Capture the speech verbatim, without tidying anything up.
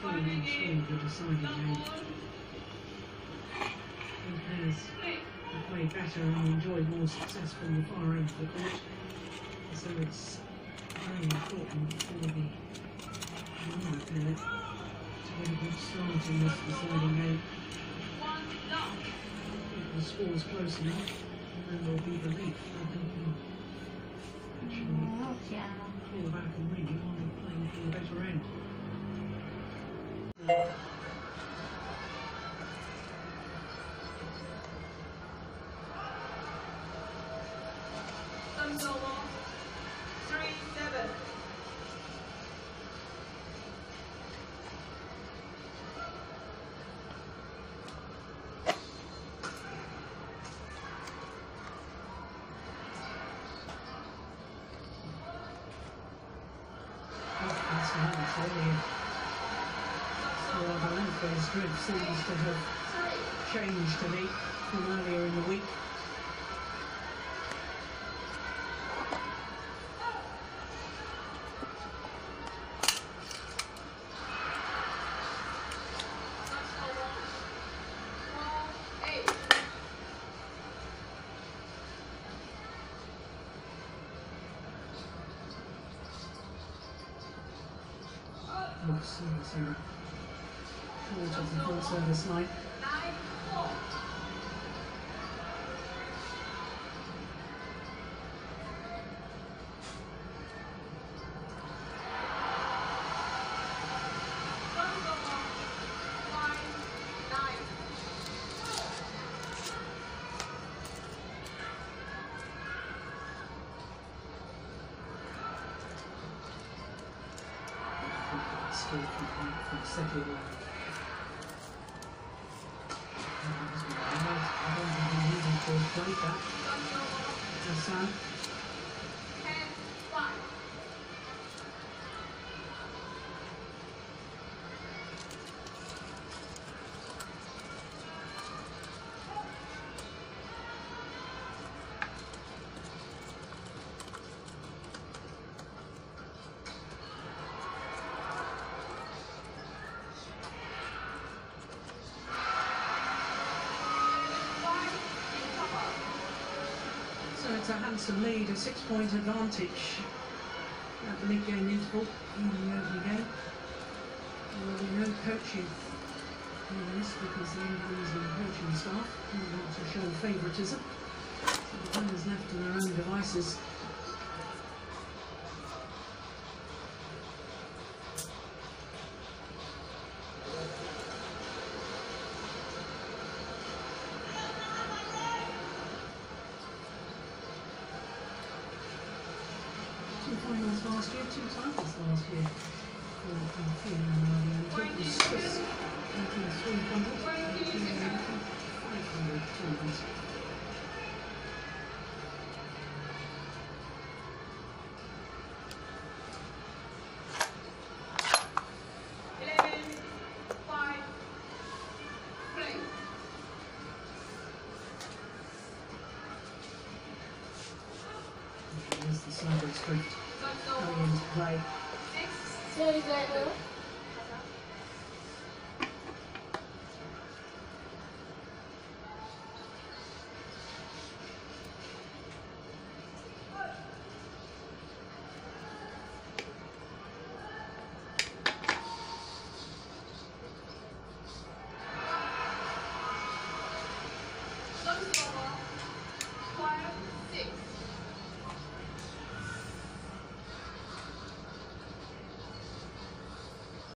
four in three, the deciding game. And players have played better and enjoyed more success from the far end of the court. So it's very important for the younger player to get a good start in this deciding game. If the score's close enough, then there'll be relief. I think you actually fall back and win. You want to be playing for the better end. three seven. Their strength seems to have changed a bit from earlier in the week. Looks so short of the full service line. Still complete from second line. I don't think he's needing to break that. Hassan. So it's a handsome lead, a six-point advantage at the mid-game interval in the opening game. There will be no coaching in this because the England's and coaching staff don't want to show favouritism. So the players left to their own devices. Two finals last year, two titles last year. For the team, and it was Swiss, three hundred, five hundred tournaments. There's the cyber script coming into play. Very good. Five, six.